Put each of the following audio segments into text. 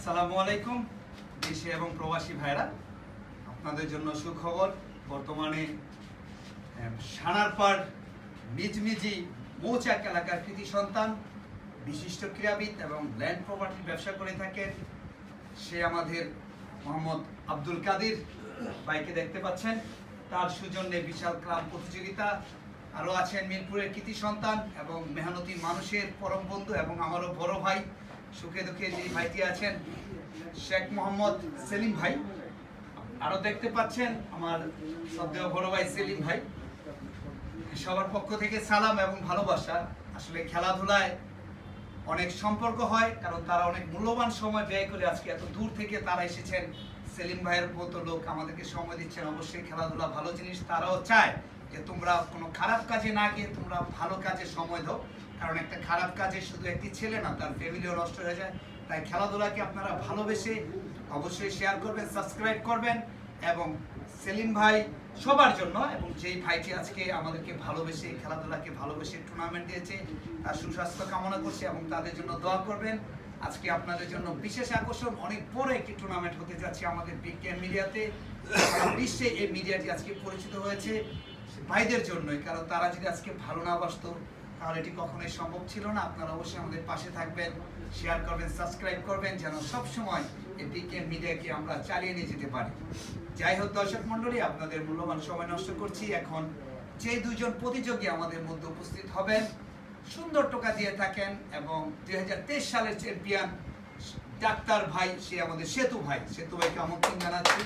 আসসালামু আলাইকুম দেশে এবং প্রবাসী ভাইরা, আপনাদের জন্য সুখবর। বর্তমানে সানারপাড় মিজমিজি মৌচাক এলাকার কৃতি সন্তান, বিশিষ্ট ক্রীড়াবিদ এবং ল্যান্ড প্রপার্টি ব্যবসা করে থাকেন সে আমাদের মোহাম্মদ আব্দুল কাদির ভাইকে দেখতে পাচ্ছেন। তার সৌজন্যে বিশাল ক্লাব প্রতিযোগিতা। আরও আছেন মিরপুরের কৃতি সন্তান এবং মেহনতি মানুষের পরম বন্ধু এবং আমারও বড় ভাই, সুখে দুঃখে যে ভাইটি আছেন শেখ মোহাম্মদ সেলিম ভাই। আরও দেখতে পাচ্ছেন আমার শ্রদ্ধেয় বড় ভাই সেলিম ভাই। সবার পক্ষ থেকে সালাম এবং ভালোবাসা। আসলে খেলাধুলায় অনেক সম্পর্ক হয়, কারণ তারা অনেক মূল্যবান সময় ব্যয় করে আজকে এত দূর থেকে তারা এসেছেন। সেলিম ভাইয়ের মতো লোক আমাদেরকে সময় দিচ্ছেন। অবশ্যই খেলাধুলা ভালো জিনিস, তারাও চায় যে তোমরা কোনো খারাপ কাজে না গিয়ে তোমরা ভালো কাজে সময় দাও, কারণ একটা খারাপ কাজে শুধু একটি ছেলে না, তার ফ্যামিলিও নষ্ট হয়ে যায়। তাই খেলাধুলাকে আপনারা ভালোবেসে অবশ্যই শেয়ার করবেন, সাবস্ক্রাইব করবেন। এবং সেলিম ভাই সবার জন্য, এবং যেই ভাইটি আজকে আমাদেরকে ভালোবেসে খেলাধুলাকে ভালোবেসে টুর্নামেন্ট দিয়েছে, তার সুস্বাস্থ্য কামনা করছি এবং তাদের জন্য দোয়া করবেন। আজকে আপনাদের জন্য বিশেষ আকর্ষণ, অনেক বড় একটি টুর্নামেন্ট হতে যাচ্ছে আমাদের বিজ্ঞান মিডিয়াতে। বিশ্বে এই মিডিয়াটি আজকে পরিচিত হয়েছে ভাইদের জন্যই, কারণ তারা যদি আজকে ভালো না বাসতো তাহলে এটি কখনোই সম্ভব ছিল না। আপনারা অবশ্যই আমাদের পাশে থাকবেন, শেয়ার করবেন, সাবস্ক্রাইব করবেন, যেন সবসময় এই বিজ্ঞান মিডিয়াকে আমরা চালিয়ে নিয়ে যেতে পারি। যাই হোক দর্শক মন্ডলী, আপনাদের মূল্যবান সময় নষ্ট করছি। এখন যে দুইজন প্রতিযোগী আমাদের মধ্যে উপস্থিত হবেন, সুন্দর টোকা দিয়ে থাকেন এবং 2023 সালের চ্যাম্পিয়ন ডাক্তার ভাই, সে আমাদের সেতু ভাইকে আমন্ত্রণ জানাচ্ছি।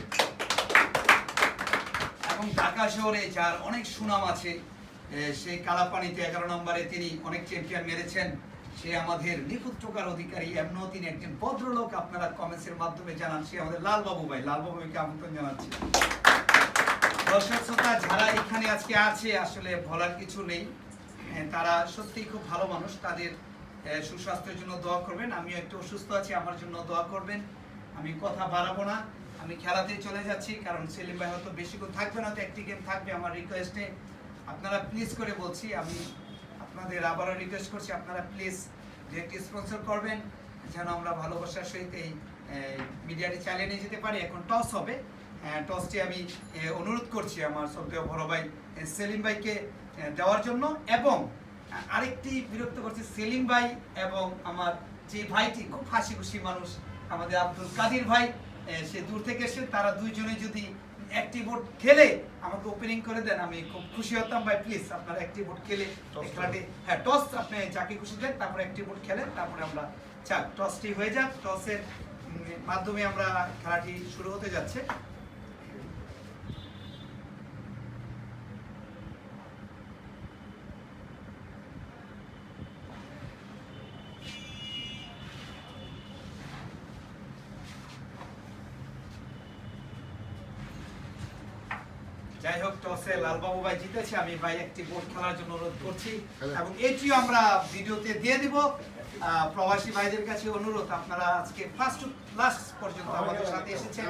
এবং ঢাকা শহরে যার অনেক সুনাম আছে, সেই কালাপানিতে 11 নম্বরে তিনি অনেক চ্যাম্পিয়ন মেরেছেন, সে আমাদের নিখুঁত টোকার অধিকারী। এমনও তিনি একজন ভদ্রলোক, আপনারা কমেন্টসের মাধ্যমে জানান। সে আমাদের লালবাবু ভাইকে আমন্ত্রণ জানাচ্ছি। দর্শক শ্রোতা যারা এখানে আজকে আছে, আসলে বলার কিছু নেই, তারা সত্যিই খুব ভালো মানুষ। তাদের সুস্বাস্থ্যের জন্য দোয়া করবেন। আমিও একটু অসুস্থ আছি, আমার জন্য দোয়া করবেন। আমি কথা বাড়াবো না, আমি খেলাতে চলে যাচ্ছি, কারণ সেলিম ভাই হয়তো বেশিক্ষণ থাকবে না, তো একটি গেম থাকবে। আমার রিকোয়েস্টে আপনারা প্লিজ করে বলছি, আমি আপনাদের আবারও রিকোয়েস্ট করছি, আপনারা প্লিজ যে একটি স্পন্সর করবেন, যেন আমরা ভালোবাসার সহিত এই মিডিয়াটি চালিয়ে নিয়ে যেতে পারি। এখন টস হবে, টসটি আমি অনুরোধ করছি আমার শ্রদ্ধেয় বড় ভাই সেলিম ভাইকে দেওয়ার জন্য। এবং আরেকটি বিরক্ত করছি, সেলিম ভাই এবং আমার যে ভাইটি খুব হাসি খুশি মানুষ, আমাদের আব্দুল কাদির ভাই, সে দূর থেকে এসে, তারা দুইজনে যদি একটি বোর্ড খেলে আমাকে ওপেনিং করে দেন, আমি খুব খুশি হতাম। ভাই প্লিজ আপনারা একটি বোর্ড খেলে খেলাটি, হ্যাঁ টস আপনি যাকে খুশি দেন, তারপরে একটি বোর্ড খেলেন, তারপরে আমরা চাক টসটি হয়ে যাক। টসের মাধ্যমে আমরা খেলাটি শুরু হতে যাচ্ছে। যাই হোক, টসে লালবাবু ভাই জিতেছে। আমি ভাই একটি বোর্ড খেলার জন্য অনুরোধ করছি, এবং এটিও আমরা ভিডিওতে দিয়ে দিব। প্রবাসী ভাইদের কাছে অনুরোধ, আপনারা আজকে ফার্স্ট টু লাস্ট পর্যন্ত আমাদের সাথে এসেছেন।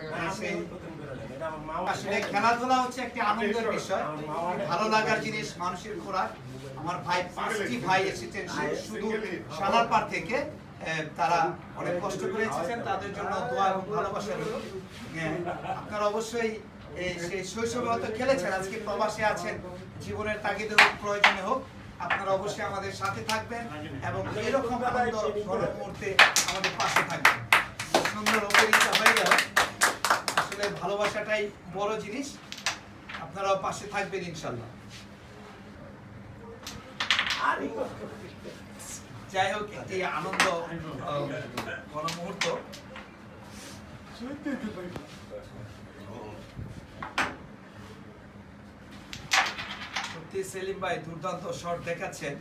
আসলে খেলাধুলা হচ্ছে একটি আনন্দের বিষয়, ভালো লাগার জিনিস, মানুষের খোরাক। আমার ভাই 5টি ভাই এসেছেন শুধু সানারপাড় থেকে, তারা অনেক কষ্ট করে এসেছেন, তাদের জন্য দোয়া এবং ভালোবাসা রইল। আপনারা অবশ্যই সেই শৈশবে হয়তো খেলেছেন, আজকে প্রবাসে আছেন, জীবনের তাগিদে হোক প্রয়োজনে হোক, আপনারা অবশ্যই আমাদের সাথে থাকবেন এবং এরকম আনন্দ ঘন মুহূর্তে আমাদের পাশে থাকবেন। সুন্দর ওপেনিংটা হয়ে গেল। আসলে ভালোবাসাটাই বড় জিনিস, আপনারাও পাশে থাকবেন ইনশাল্লাহ। যাই হোক, একটি আনন্দ ঘন মুহূর্ত। সেলিম ভাই দুর্দান্ত শট দেখাচ্ছেন।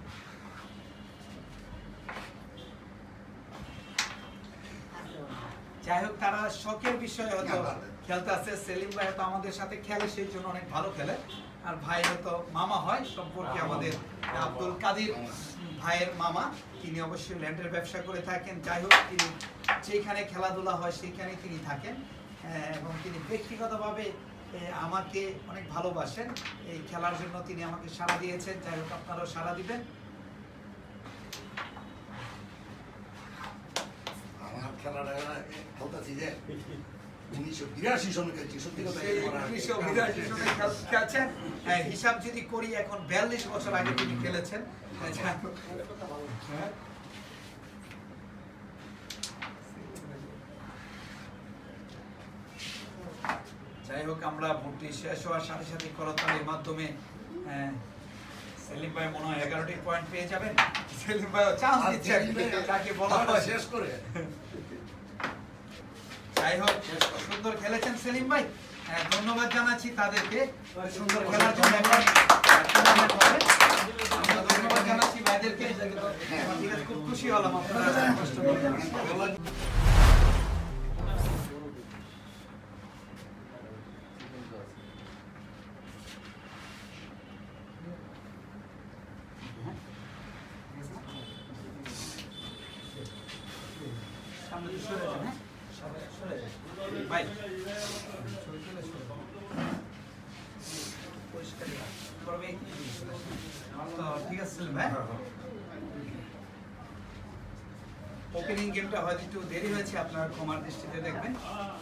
যাই হোক, তারা শখের বিষয়ে হয়তো খেলতে আছে। সেলিম ভাই হয়তো আমাদের সাথে খেলে, সেই জন্য অনেক ভালো খেলে, আর ভাই হয়তো মামা হয় সম্পর্কে আমাদের আব্দুল কাদির ভাইয়ের মামা, তিনি অবশ্যই ল্যান্ডের ব্যবসা করে থাকেন। যাই হোক, তিনি যেখানে খেলাধুলা হয় সেখানে তিনি থাকেন, এবং তিনি ব্যক্তিগতভাবে আমাকে অনেক ভালোবাসেন। এই খেলার জন্য তিনি আমাকে সাড়া দিয়েছেন। যাই হোক, আপনারাও সাড়া দিবেন। খেলাটা 1982 সনে খেলছি, সত্যি কথা। 1982 সনে খেলছেন। হিসাব যদি করি এখন 42 বছর আগে তিনি খেলেছেন। যাই হোক, আমরা ভোটটি শেষ হওয়ার সাথে সাথে করতালির মাধ্যমে সেলিম ভাই মনে হয় 11টি পয়েন্ট পেয়ে যাবেন। সেলিম ভাই চান্স দিচ্ছেন তাকে বলা হয় শেষ করে। যাই হোক, সুন্দর খেলেছেন সেলিম ভাই, ধন্যবাদ জানাচ্ছি তাদেরকে সুন্দর খেলার জন্য। আমরা ধন্যবাদ জানাচ্ছি ভাইদেরকে, খুব খুশি হলাম আপনারা কষ্ট করলেন। ওপেনিং গেমটা হয়তো একটু দেরি হয়েছে, আপনার ক্ষমার দৃষ্টিতে দেখবেন।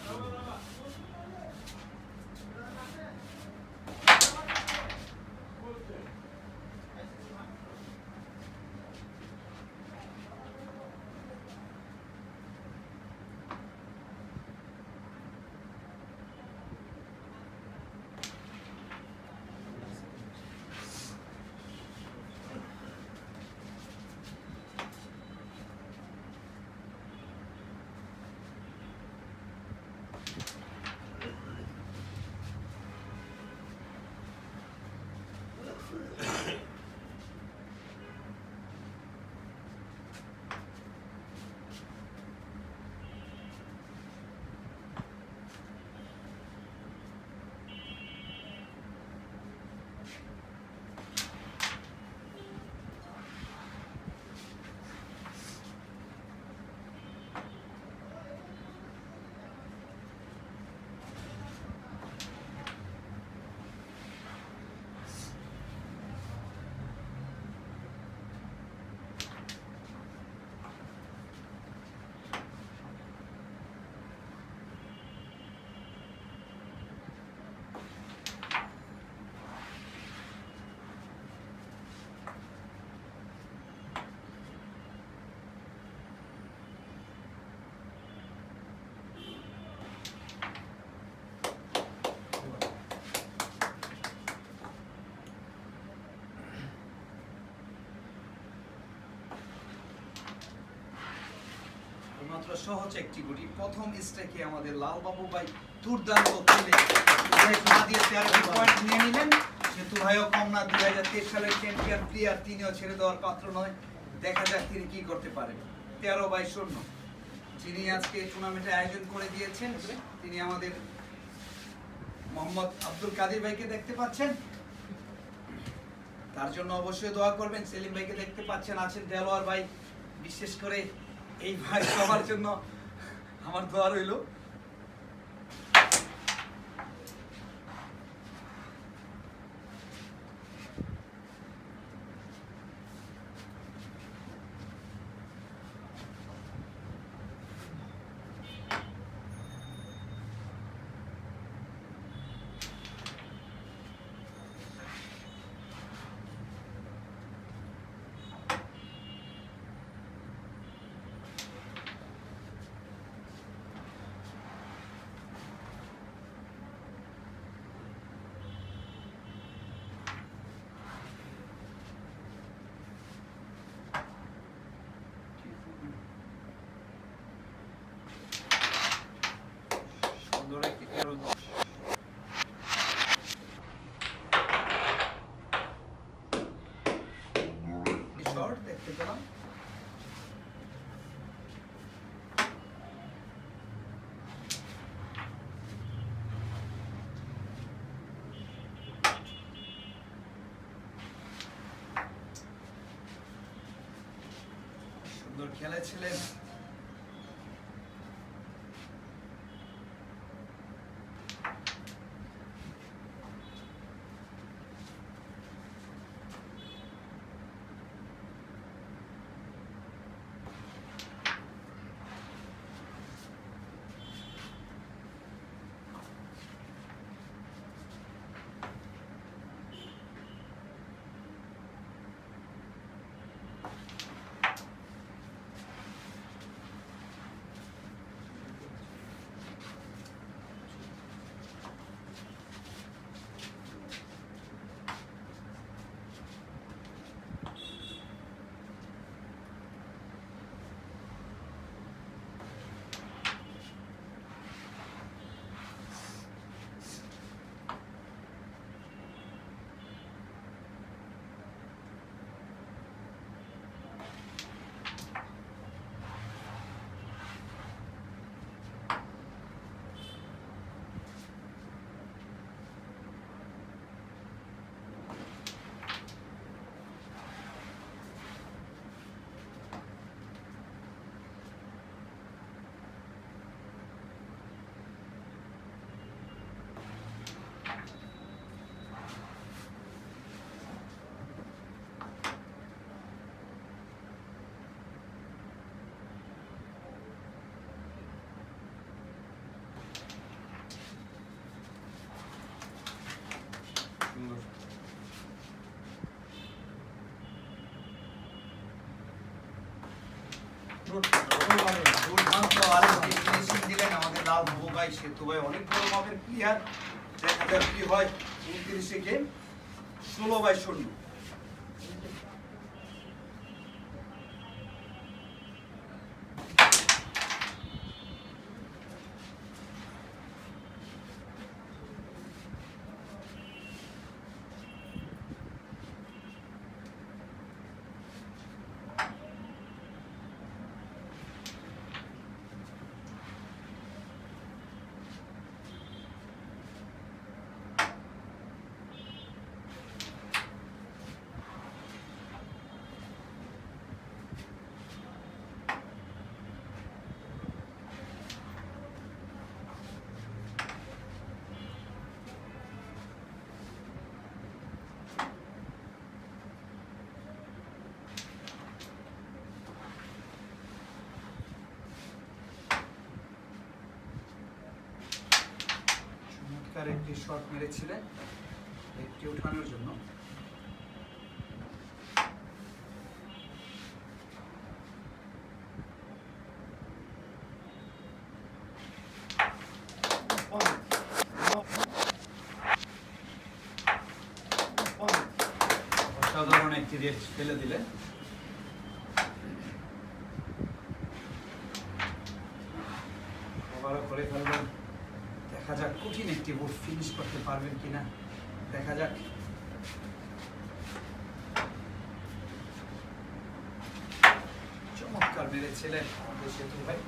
মাত্র সহজ একটি গুটি, প্রথম স্ট্রাইকে আমাদের লালবাবু ভাই দুর্দান্ত খেলে না দিয়ে 13টি পয়েন্ট নিয়ে নিলেন। যেহেতু ভাইও কম না, 2023 সালের চ্যাম্পিয়ন প্লেয়ার, তিনিও ছেড়ে দেওয়ার পাত্র নয়। দেখা যাক তিনি কি করতে পারেন। 13/0 যিনি আজকে টুর্নামেন্টের আয়োজন করে দিয়েছেন, তিনি আমাদের মোহাম্মদ আব্দুল কাদের ভাইকে দেখতে পাচ্ছেন, তার জন্য অবশ্যই দোয়া করবেন। সেলিম ভাইকে দেখতে পাচ্ছেন, আছেন দেলোয়ার ভাই, বিশেষ করে এই ভাই সবার জন্য আমার দোয়া রইল। দেখতে পেলাম সুন্দর খেলেছিলেন। দুর্দান্ত আরেকটি ফিনিশিং দিলেন আমাদের লাল বাবু ভাই, সেতু ভাই অনেক বড় মাপের প্লেয়ার। দেখা যাক কি হয় 29 গেম 16/0। একটি শট মেরেছিলেন একটি উঠানোর জন্য। অসাধারণ একটি রেট ফেলে দিলেন। ওভারও করে ফেলবেন। দেখা যাক কঠিন একটি বোর্ড ফিনিশ করতে পারবেন কিনা, দেখা যাক। চমৎকার মেরেছিলেন আমাদের সেতু ভাই।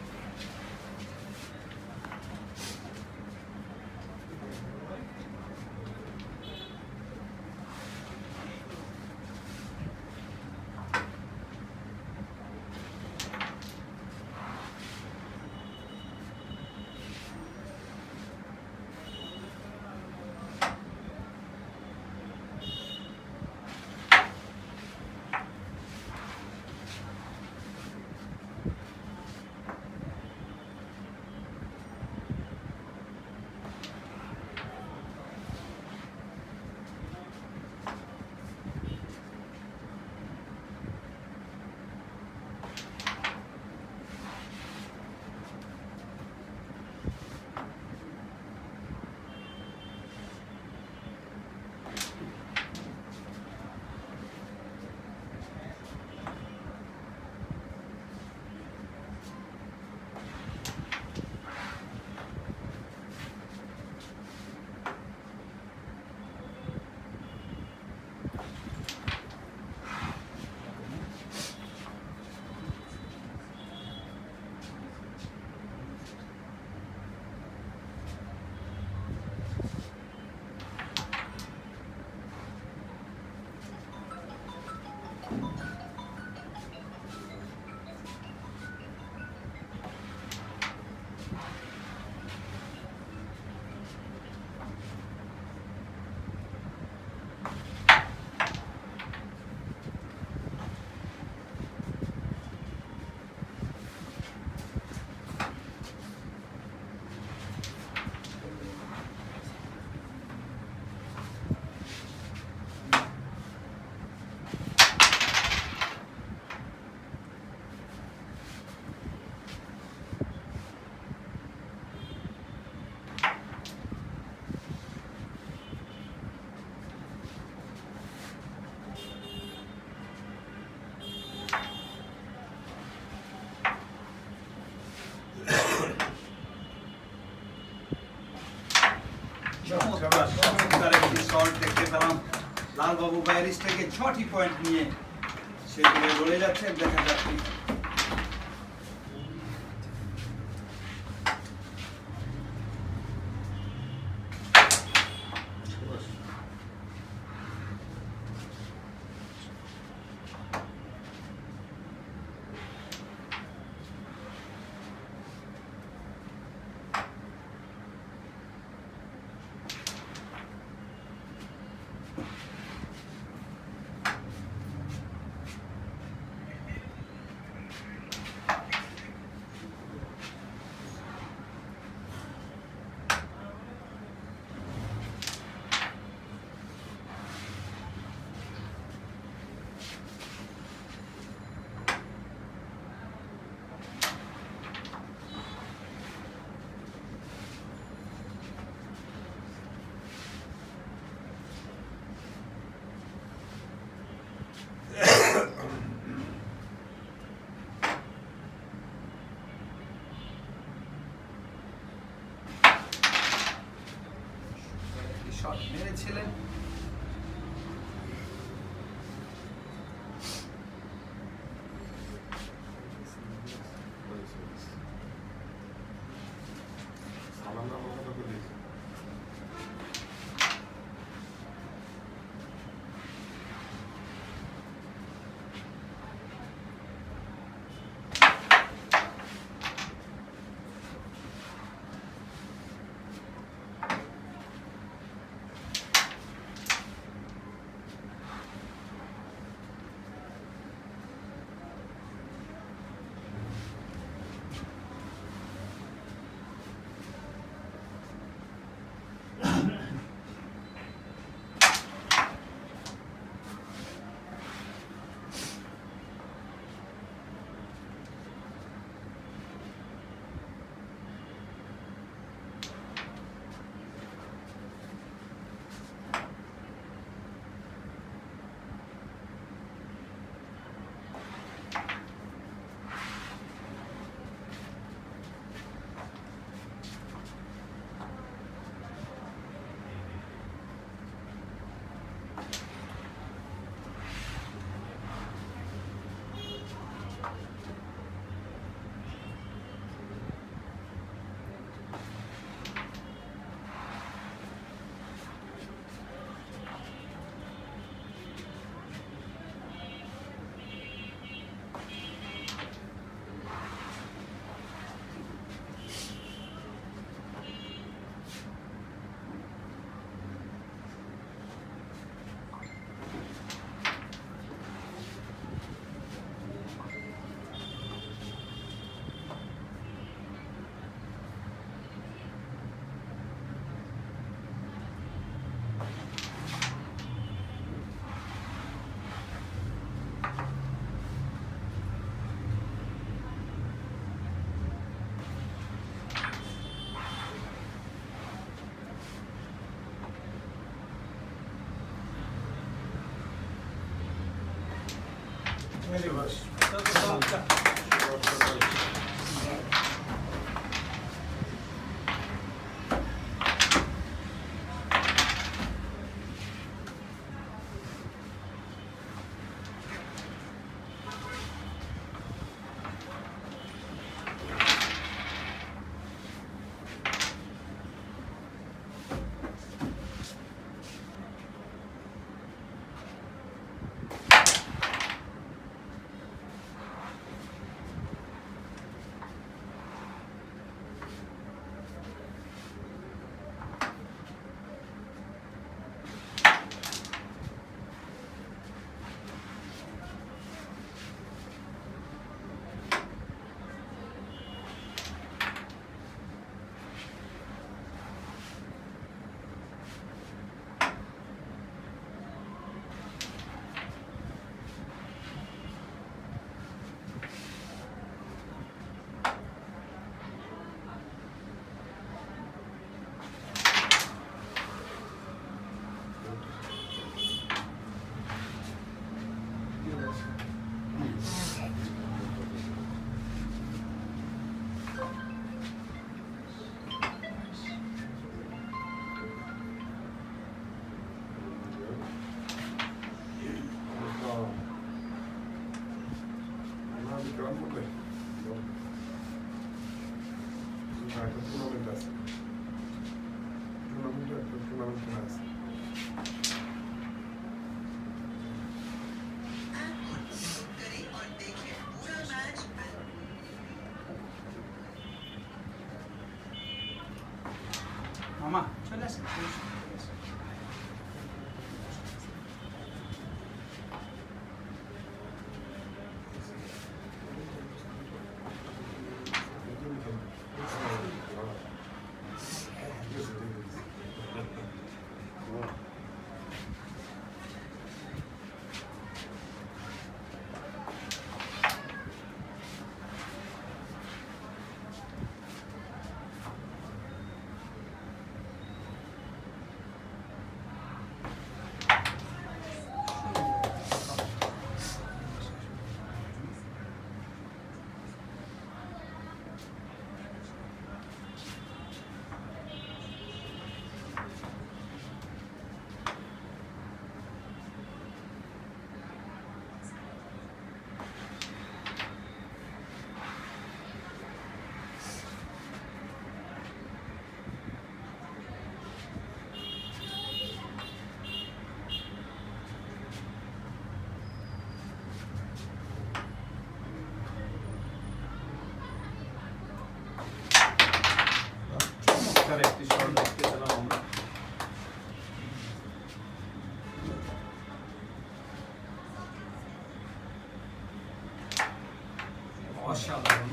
চমৎকার একটি শট দেখতে পেলাম লাল বাবু বাইরিস থেকে 6টি পয়েন্ট নিয়ে সেগুলো লড়ে যাচ্ছে। দেখা যাচ্ছে মেরেছিলেন। মামা চলে আসেন। চমৎকার একটি শট দেখতেছিলাম আমরা। অসাধারণ,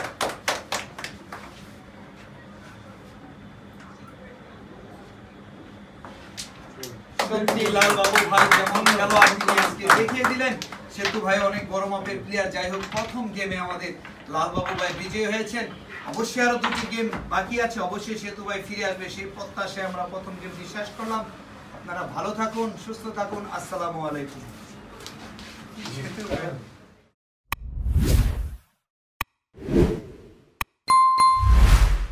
সত্যি লাল বাবু ভাই যেমন খেলোয়াড় তিনি আজকে দেখিয়ে দিলেন। সেতু ভাই অনেক বড় মাপের প্লেয়ার। যাই হোক, প্রথম গেমে আমাদের লাল বাবু ভাই বিজয়ী হয়েছেন। অবশ্যই আরো দুটি গেম বাকি আছে, অবশ্যই সেতু ভাই ফিরে আসবে সেই প্রত্যাশায় আমরা প্রথম গেম বিশ্বাস করলাম। আপনারা ভালো থাকুন, সুস্থ থাকুন, আসসালামু আলাইকুম।